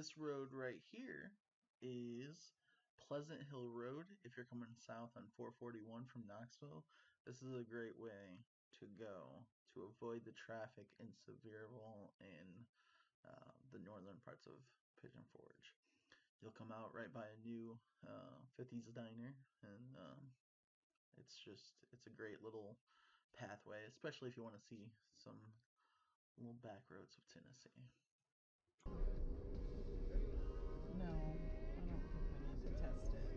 This road right here is Pleasant Hill Road. If you're coming south on 441 from Knoxville, this is a great way to go to avoid the traffic in Sevierville and the northern parts of Pigeon Forge. You'll come out right by a new 50s diner, and it's a great little pathway, especially if you want to see some little back roads of Tennessee. No, I don't think we need to test it.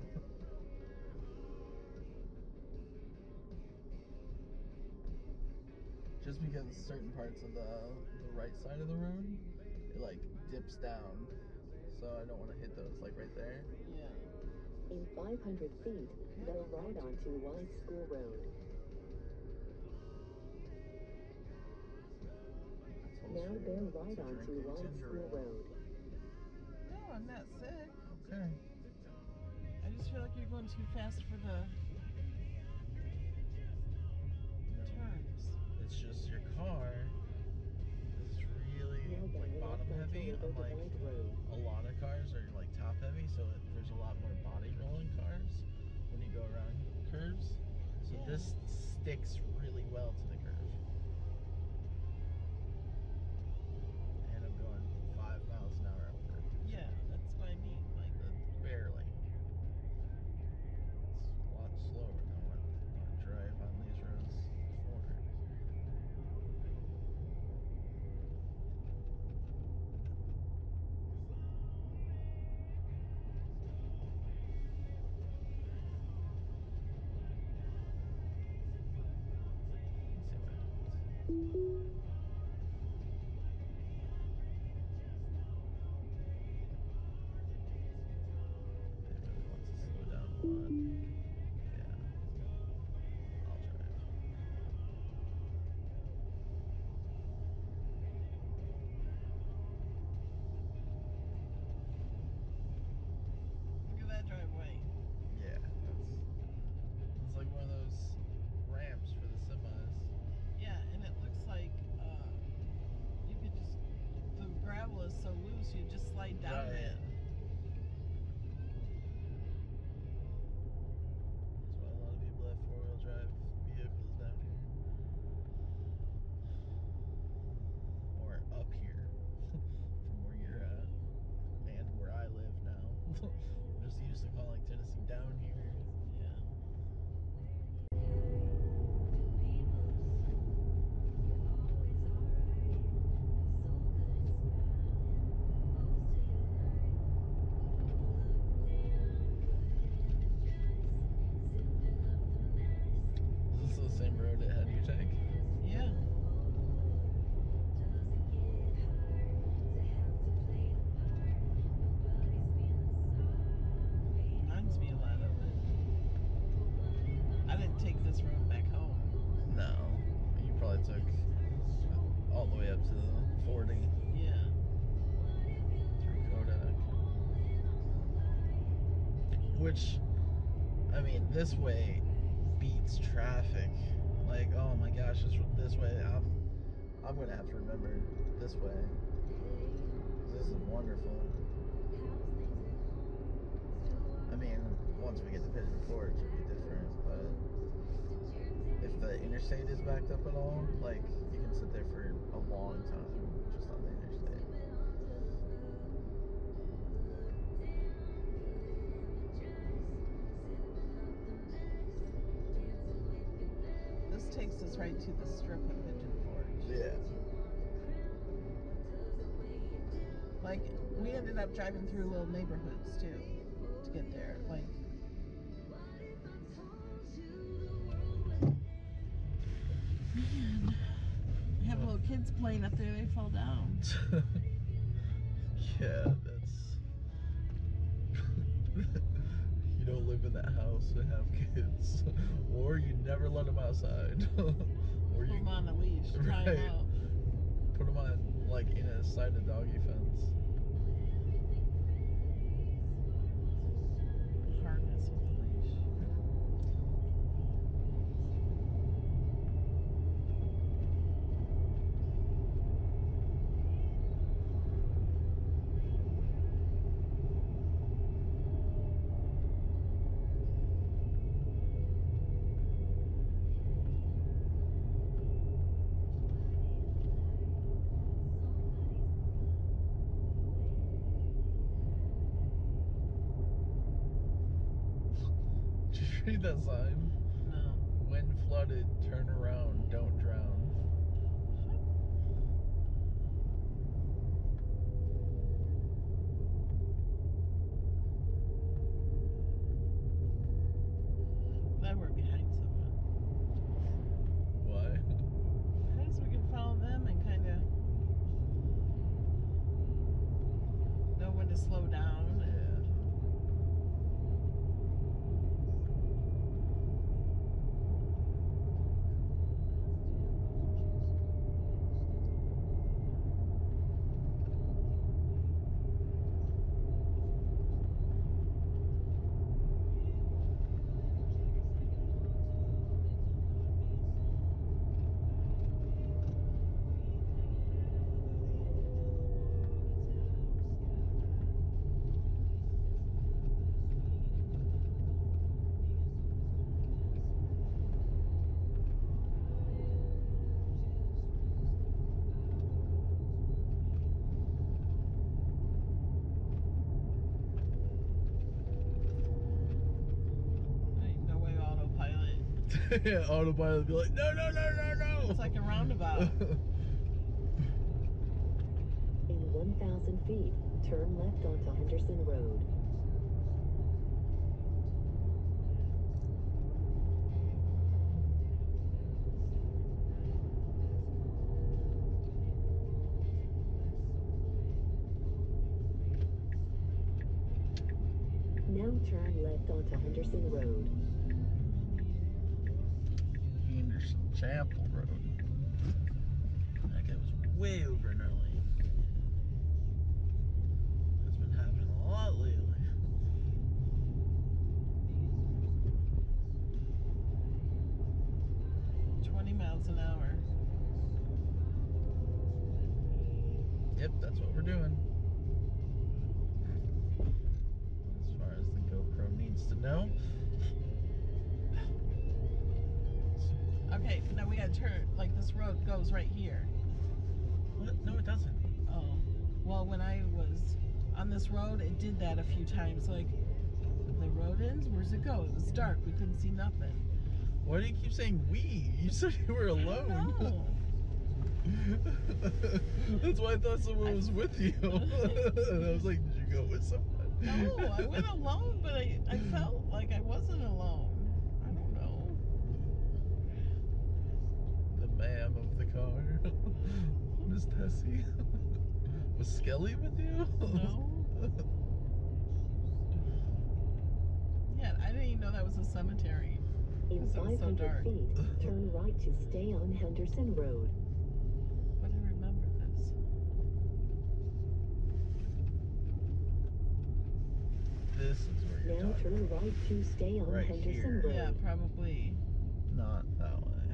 Just because certain parts of the right side of the road, it like dips down, so I don't want to hit those, like right there. Yeah. In 500 feet, go right onto White School Road. Now bear right onto White School Road. No, I'm not sick. Okay. I just feel like you're going too fast for the turns. It's just your car is really like bottom heavy, unlike a lot of cars are like top heavy, so there's a lot more body rolling cars when you go around curves. So Yeah. this sticks really well to the curve. And I'm going 5 miles an hour up there. Yeah, that's what I mean. Like, Barely. It's a lot slower than what I drive on these roads forward. Let's see what happens. It really wants to slow down a lot. Yeah. I'll drive. look at that driveway. Yeah, it's like one of those ramps for the semis. Yeah, and it looks like you could just, the gravel is so loose, you just slide down Right. it. That's why a lot of people have four-wheel drive vehicles down here. Or up here from where you're at. And where I live now. I'm just used to calling Tennessee down here. Yeah. Is this the same road it had you take? Yeah. Reminds me a lot of it. I didn't take this road back home. No. You probably took all the way up to the 40 Yeah. through Kodak. Which, I mean, this way beats traffic. Like, oh my gosh, this way. I'm gonna have to remember this way. This is wonderful. I mean, once we get to Pigeon Forge, it'll be different. But if the interstate is backed up at all, like, you can sit there for a long time just on the interstate. This takes us right to the strip of Pigeon Forge. Yeah. Like, we ended up driving through little neighborhoods too to get there. Like, man, we have little kids playing up there, they fall down. Yeah, that's. You don't live in that house and have kids, or you never let them outside, or Put them on a leash, tie them up. Put them on like in a side of doggy fence. Harness with a leash. read that sign? No. When flooded, turn around, don't drown. Glad we're behind someone. Why? Because we can follow them and kind of know when to slow down. Yeah. Ain't no way autopilot. Autopilot be like, no, no, no, no, no. It's like a roundabout. In 1,000 feet, turn left onto Henderson Road. Now turn left onto Henderson Road. Anderson Chapel Road. That guy was way over in our lane. That's been happening a lot lately. Miles an hour. Yep, that's what we're doing. As far as the GoPro needs to know. Okay, now we gotta turn, like this road goes right here. What? No, it doesn't. Oh, well, when I was on this road, it did that a few times. Like, the road ends, where's it go? It was dark, we couldn't see nothing. Why do you keep saying we? You said you were alone. No. That's why I thought someone was with you. And I was like, did you go with someone? No, I went alone, but I felt like I wasn't alone. I don't know. The ma'am of the car. Miss Tessie. Was Skelly with you? No. Yeah, I didn't even know that was a cemetery. In Because it was so 500 dark. feet, turn right to stay on Henderson Road. But I remember this. This is where you're Now talking turn about. right to stay on Right Henderson here. Road. Yeah, probably. Not that way.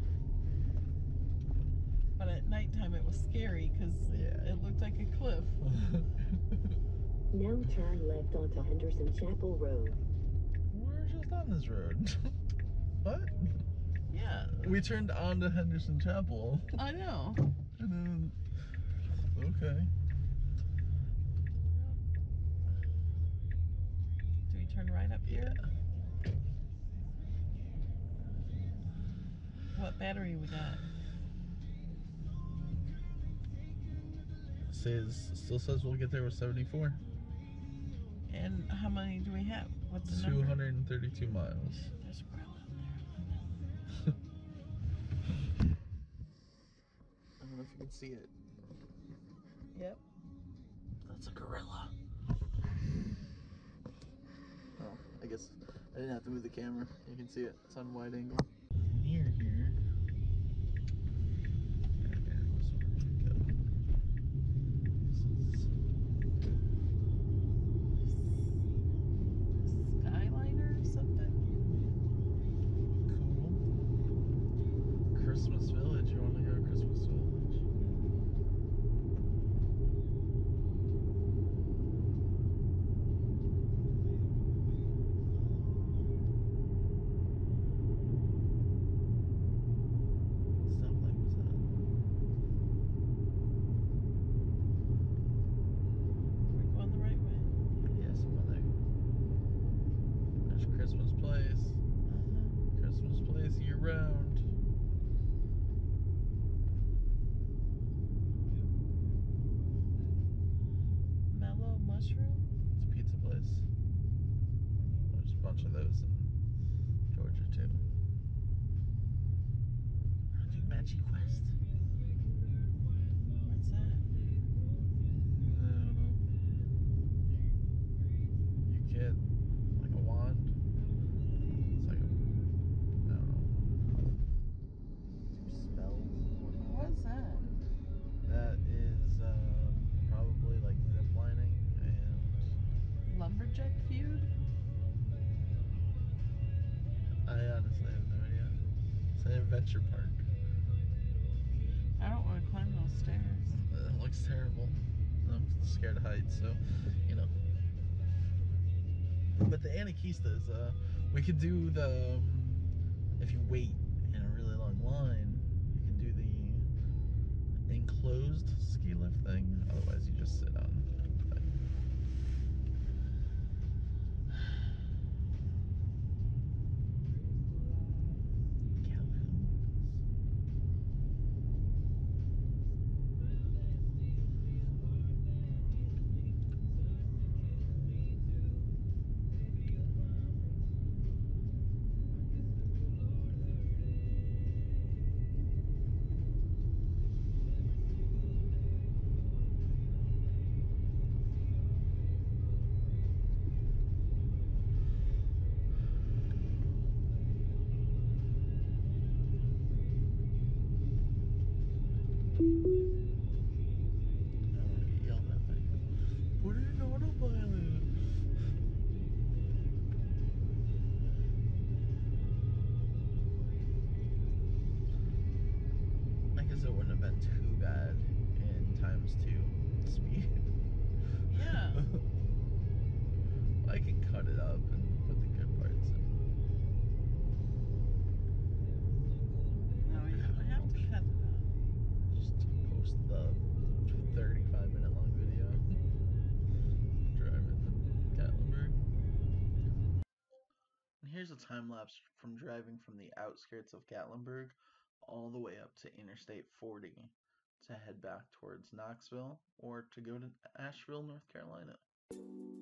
But at nighttime it was scary because Yeah. it looked like a cliff. Now turn left onto Henderson Chapel Road. We're just on this road. What? Yeah, We turned onto Henderson Chapel. I know. And then, okay. Do we turn right up here? Yeah. What battery we got? Still says we'll get there with 74. And how many do we have? What's the number? 232 miles. There's a grill out there. I don't know if you can see it. Yep. That's a gorilla. Oh, I guess I didn't have to move the camera. You can see it. It's on wide angle. Near here. Skyliner or something? Cool. Christmas Village. You want to go to Christmas Village? Stoplight was that? Are we going the right way? Yes, mother. There's Christmas Place. Apache Quest. What's that? I don't know. You get like a wand. It's like a, I don't know. Do spells and whatnot. What's that? That is probably like zip lining and Lumberjack feud? I honestly have no idea. It's an adventure park. I don't want to climb those stairs. It looks terrible. I'm scared of heights, so you know. But the Anarchista is we could do the if you wait in a really long line, you can do the enclosed ski lift thing. Otherwise, you just sit on the thing. Put it in autopilot. I guess it wouldn't have been too bad in times 2 speed. Yeah. I can cut it up and put the good parts in. No, you don't have to cut it out. Just post the 35-minute long video. Driving to Gatlinburg. And here's a time lapse from driving from the outskirts of Gatlinburg all the way up to Interstate 40 to head back towards Knoxville or to go to Asheville, North Carolina.